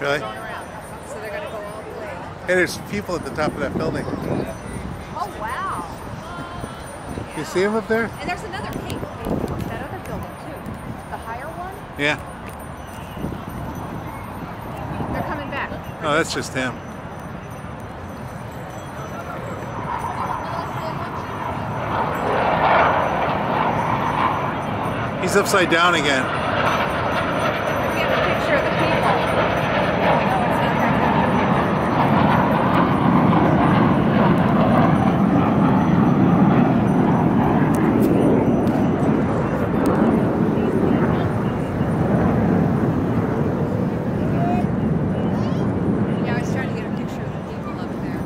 Really? Going around. So they're going to go all the way. Hey, there's people at the top of that building. Oh, wow. You see them up there? And there's another, hey, that other building too. The higher one? Yeah. They're coming back. Oh, that's just him. He's upside down again. We have a picture of the people. Yeah, I was trying to get a picture of the people up there.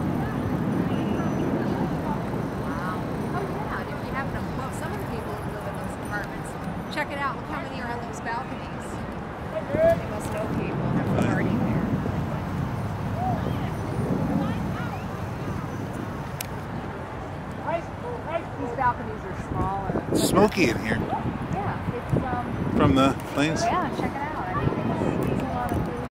Wow. Oh yeah, and if you happen to, well, some of the people who live in those apartments, check it out. Look how many are on those balconies. They must know people. Have a party there. These balconies are smaller. It's smoky in here Yeah, it's from the planes. yeah, check it out.